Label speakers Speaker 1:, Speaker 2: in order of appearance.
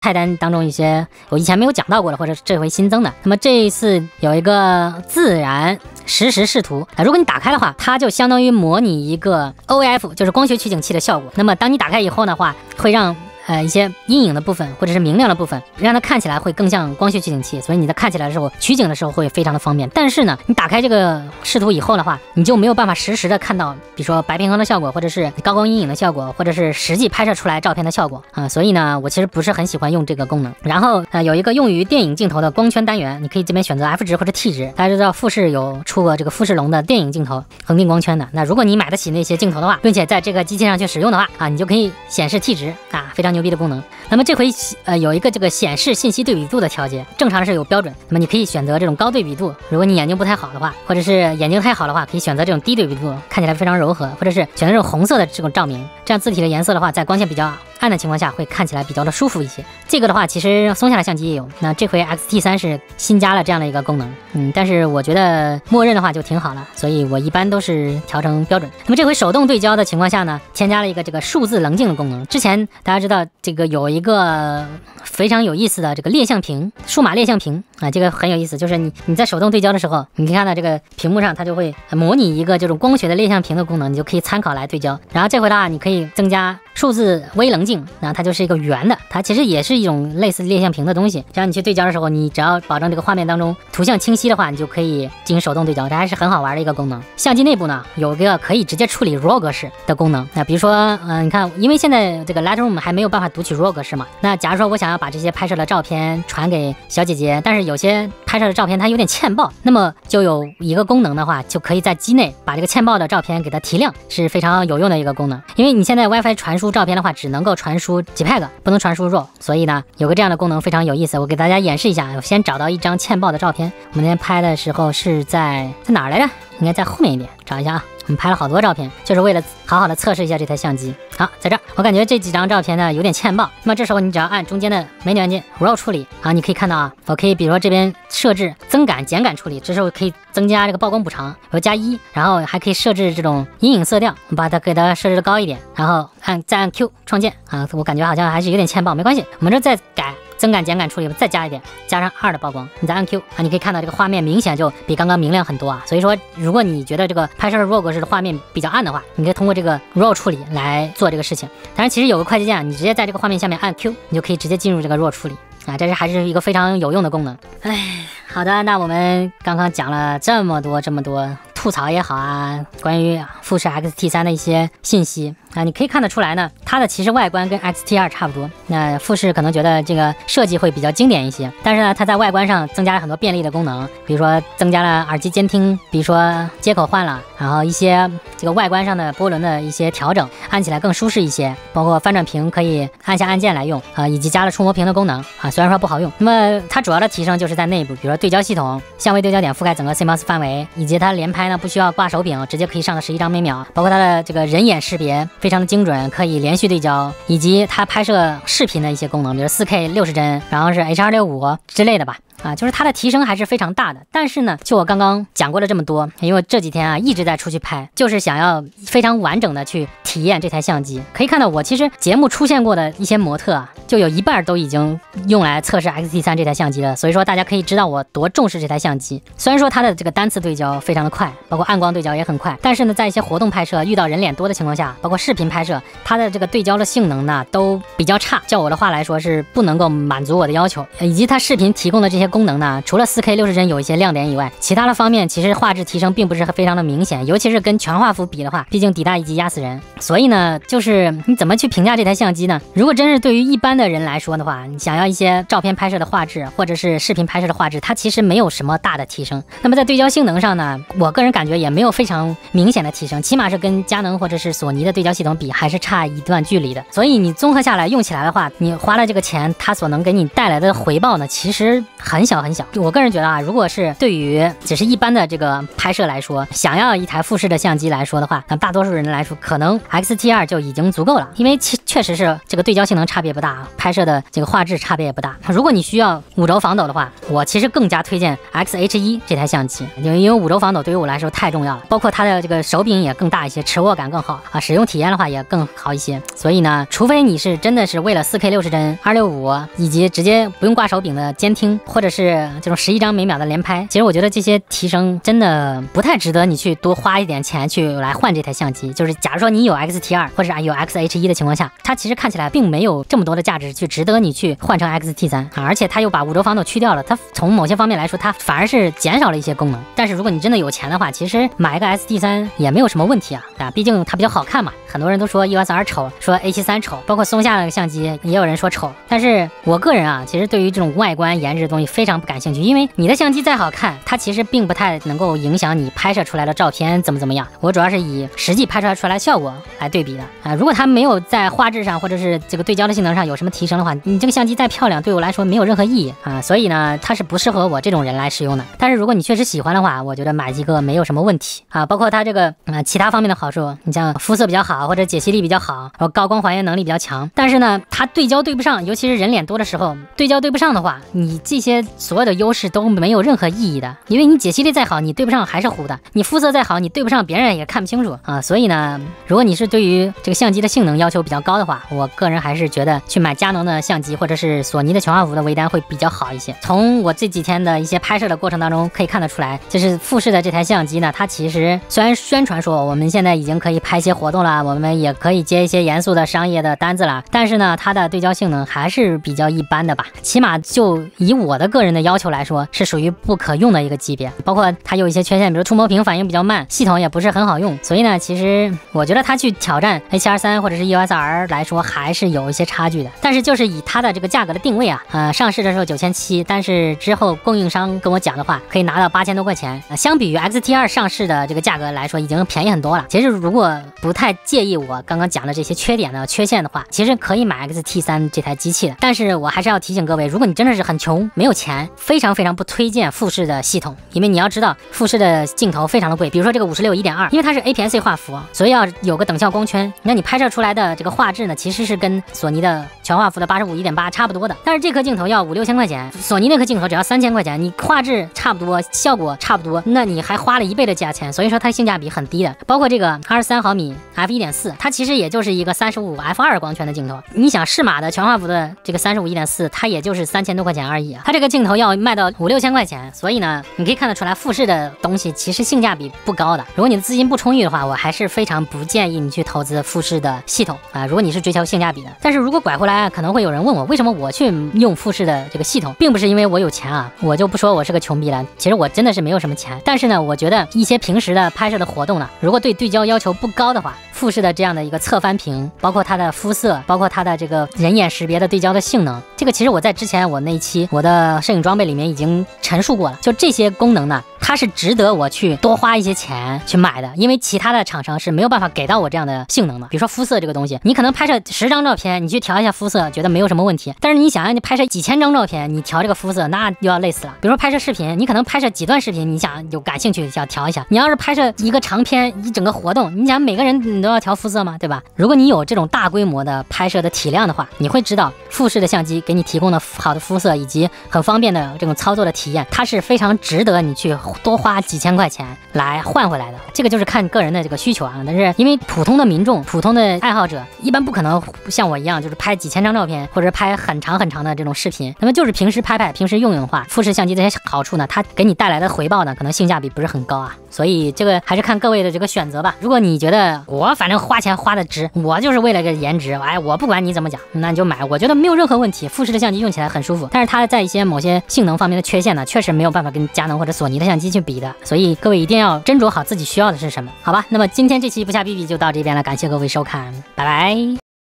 Speaker 1: 菜单当中一些我以前没有讲到过的，或者这回新增的。那么这一次有一个自然实时视图如果你打开的话，它就相当于模拟一个 OF， 就是光学取景器的效果。那么当你打开以后的话，会让一些阴影的部分或者是明亮的部分，让它看起来会更像光学取景器，所以你在看起来的时候，取景的时候会非常的方便。但是呢，你打开这个视图以后的话，你就没有办法实时的看到，比如说白平衡的效果，或者是高光阴影的效果，或者是实际拍摄出来照片的效果所以呢，我其实不是很喜欢用这个功能。然后有一个用于电影镜头的光圈单元，你可以这边选择 F 值或者 T 值。大家知道富士有出过这个富士龙的电影镜头恒定光圈的，那如果你买得起那些镜头的话，并且在这个机器上去使用的话你就可以显示 T 值非常牛逼的功能。那么这回有一个这个显示信息对比度的调节，正常是有标准，那么你可以选择这种高对比度，如果你眼睛不太好的话，或者是眼睛太好的话，可以选择这种低对比度，看起来非常柔和，或者是选择这种红色的这种照明，这样字体的颜色的话，在光线比较暗的情况下会看起来比较的舒服一些。这个的话其实松下的相机也有，那这回 XT3 是新加了这样的一个功能但是我觉得默认的话就挺好了，所以我一般都是调成标准。那么这回手动对焦的情况下呢，添加了一个这个数字棱镜的功能。之前大家知道这个有一个非常有意思的这个列像屏，数码列像屏这个很有意思，就是你在手动对焦的时候，你可以看到这个屏幕上它就会模拟一个这种光学的列像屏的功能，你就可以参考来对焦。然后这回的话，你可以增加数字微棱镜，然后它就是一个圆的，它其实也是一种类似列像屏的东西。这样你去对焦的时候，你只要保证这个画面当中图像清晰的话，你就可以进行手动对焦，这还是很好玩的一个功能。相机内部呢有一个可以直接处理 RAW 格式的功能。那比如说你看，因为现在这个 Lightroom 还没有办法读取 RAW 格式嘛，那假如说我想要把这些拍摄的照片传给小姐姐，但是有些拍摄的照片它有点欠曝，那么就有一个功能的话，就可以在机内把这个欠曝的照片给它提亮，是非常有用的一个功能。因为你现在 WiFi 传输照片的话，只能够传输 JPEG， 不能传输 RAW， 所以呢有个这样的功能非常有意思。我给大家演示一下，我先找到一张欠曝的照片，我们那天拍的时候是在哪儿来着？应该在后面一点，找一下我们拍了好多照片，就是为了好好的测试一下这台相机。好，在这儿，我感觉这几张照片呢有点欠曝，那么这时候你只要按中间的美女按键 RAW 处理你可以看到我可以比如说这边设置增感减感处理，这时候可以增加这个曝光补偿，比如加1，然后还可以设置这种阴影色调，我把它给它设置的高一点，然后再按 Q 创建我感觉好像还是有点欠曝，没关系，我们这再改增感减感处理，再加一点，加上2的曝光，你再按 Q 你可以看到这个画面明显就比刚刚明亮很多所以说如果你觉得这个拍摄的 RAW 格式的画面比较暗的话，你可以通过这个 RAW 处理来做这个事情。当然其实有个快捷键，你直接在这个画面下面按 Q， 你就可以直接进入这个 RAW 处理这是还是一个非常有用的功能。好的，那我们刚刚讲了这么多吐槽也好关于富士 XT3 的一些信息你可以看得出来呢，它的其实外观跟 XT2 差不多。那富士可能觉得这个设计会比较经典一些，但是呢，它在外观上增加了很多便利的功能，比如说增加了耳机监听，比如说接口换了，然后一些这个外观上的波轮的一些调整，按起来更舒适一些，包括翻转屏可以按下按键来用以及加了触摸屏的功能虽然说不好用。那么它主要的提升就是在内部，比如说对焦系统、相位对焦点覆盖整个 CMOS 范围，以及它连拍呢不需要挂手柄，直接可以上个11张每秒，包括它的这个人眼识别非常的精准，可以连续对焦，以及它拍摄视频的一些功能，比如 4K 60帧，然后是 H.265 之类的吧就是它的提升还是非常大的。但是呢，就我刚刚讲过了这么多，因为这几天一直在出去拍，就是想要非常完整的去体验这台相机。可以看到我其实节目出现过的一些模特就有一半都已经用来测试 XT3 这台相机了，所以说大家可以知道我多重视这台相机。虽然说它的这个单次对焦非常的快，包括暗光对焦也很快，但是呢，在一些活动拍摄遇到人脸多的情况下，包括视频拍摄，它的这个对焦的性能呢都比较差，叫我的话来说是不能够满足我的要求。以及它视频提供的这些功能呢，除了 4K 60帧有一些亮点以外，其他的方面其实画质提升并不是非常的明显，尤其是跟全画幅比的话，毕竟底大一级压死人。所以呢，就是你怎么去评价这台相机呢？如果真是对于一般的人来说的话，你想要一些照片拍摄的画质或者是视频拍摄的画质，它其实没有什么大的提升。那么在对焦性能上呢，我个人感觉也没有非常明显的提升，起码是跟佳能或者是索尼的对焦系统比还是差一段距离的。所以你综合下来用起来的话，你花了这个钱，它所能给你带来的回报呢，其实很很小很小。我个人觉得啊，如果是对于只是一般的这个拍摄来说，想要一台富士的相机来说的话，那大多数人来说，可能 XT2 就已经足够了，因为确实是这个对焦性能差别不大，拍摄的这个画质差别也不大。如果你需要5轴防抖的话，我其实更加推荐 XH1 这台相机，因为5轴防抖对于我来说太重要了，包括它的这个手柄也更大一些，持握感更好啊，使用体验的话也更好一些。所以呢，除非你是真的是为了 4K 60帧265以及直接不用挂手柄的监听，或者是这种11张每秒的连拍，其实我觉得这些提升真的不太值得你去多花一点钱去来换这台相机。就是假如说你有 XT2 或者有 XH1 的情况下，它其实看起来并没有这么多的价值去值得你去换成 XT3啊，而且它又把5轴防抖去掉了，它从某些方面来说，它反而是减少了一些功能。但是如果你真的有钱的话，其实买一个 SD3也没有什么问题啊，毕竟它比较好看嘛。很多人都说 EOS R 丑，说 A73 丑，包括松下的相机也有人说丑。但是我个人啊，其实对于这种外观颜值的东西非常不感兴趣，因为你的相机再好看，它其实并不太能够影响你拍摄出来的照片怎么样。我主要是以实际拍出来的效果来对比的啊。如果它没有在画质上或者是这个对焦的性能上有什么提升的话，你这个相机再漂亮，对我来说没有任何意义啊。所以呢，它是不适合我这种人来使用的。但是如果你确实喜欢的话，我觉得买一个没有什么问题啊。包括它这个其他方面的好处，你像肤色比较好，或者解析力比较好，然后高光还原能力比较强。但是呢，它对焦对不上，尤其是人脸多的时候，对焦对不上的话，你这些所有的优势都没有任何意义的。因为你解析力再好，你对不上还是糊的；你肤色再好，你对不上别人也看不清楚啊。所以呢，如果你是对于这个相机的性能要求比较高的话，我个人还是觉得去买佳能的相机或者是索尼的全画幅的微单会比较好一些。从我这几天的一些拍摄的过程当中可以看得出来，就是富士的这台相机呢，它其实虽然宣传说我们现在已经可以拍一些活动了，我们也可以接一些严肃的商业的单子了，但是呢，它的对焦性能还是比较一般的吧，起码就以我的个人的要求来说，是属于不可用的一个级别。包括它有一些缺陷，比如触摸屏反应比较慢，系统也不是很好用。所以呢，其实我觉得它去挑战 A7R3 或者是 EOS R 来说，还是有一些差距的。但是就是以它的这个价格的定位啊，上市的时候9700，但是之后供应商跟我讲的话，可以拿到8000多块钱，相比于 XT2 上市的这个价格来说，已经便宜很多了。其实如果不太介意我刚刚讲的这些缺陷的话，其实可以买 XT3 这台机器的。但是我还是要提醒各位，如果你真的是很穷，没有钱，非常不推荐富士的系统，因为你要知道富士的镜头非常的贵，比如说这个56 1.2，因为它是 APS-C 画幅，所以要有个等效光圈，那你拍摄出来的这个画质呢，其实是跟索尼的全画幅的85 1.8差不多的。但是这颗镜头要5、6千块钱，索尼那颗镜头只要3000块钱，你画质差不多，效果差不多，那你还花了1倍的价钱，所以说它性价比很低的。包括这个23毫米 f1.4，它其实也就是一个35 f2 光圈的镜头。你想适马的全画幅的这个35 1.4，它也就是3000多块钱而已啊，它这个镜头要卖到5、6千块钱，所以呢，你可以看得出来富士的东西其实性价比不高的。如果你的资金不充裕的话，我还是非常不建议你去投资富士的系统啊。如果你是追求性价比的，但是如果拐回来，可能会有人问我，为什么我去用富士的这个系统，并不是因为我有钱啊，我就不说我是个穷逼了，其实我真的是没有什么钱。但是呢，我觉得一些平时的拍摄的活动呢，如果对对焦要求不高的话，富士的这样的一个侧翻屏，包括它的肤色，包括它的这个人眼识别的对焦的性能，这个其实我在之前我那一期我的摄影装备里面已经陈述过了。就这些功能呢，它是值得我去多花一些钱去买的，因为其他的厂商是没有办法给到我这样的性能的。比如说肤色这个东西，你可能拍摄10张照片，你去调一下肤色，觉得没有什么问题。但是你想让你拍摄几千张照片，你调这个肤色，那又要累死了。比如说拍摄视频，你可能拍摄几段视频，你想有感兴趣想调一下。你要是拍摄一个长片，一整个活动，你想每个人你都要调肤色吗？对吧？如果你有这种大规模的拍摄的体量的话，你会知道富士的相机给你提供的好的肤色以及很方便的这种操作的体验，它是非常值得你去多花几千块钱来换回来的。这个就是看个人的这个需求啊。但是因为普通的民众、普通的爱好者，一般不可能像我一样，就是拍几千张照片或者拍很长的这种视频。那么就是平时拍，平时用的话，富士相机这些好处呢，它给你带来的回报呢，可能性价比不是很高啊。所以这个还是看各位的这个选择吧。如果你觉得我反正花钱花的值，我就是为了个颜值，哎，我不管你怎么讲，那你就买，我觉得没有任何问题。富士的相机用起来很舒服，但是它在一些某些性能方面的缺陷呢，确实没有办法跟佳能或者索尼的相机去比的。所以各位一定要斟酌好自己需要的是什么，好吧？那么今天这期不瞎逼逼就到这边了，感谢各位收看，拜拜。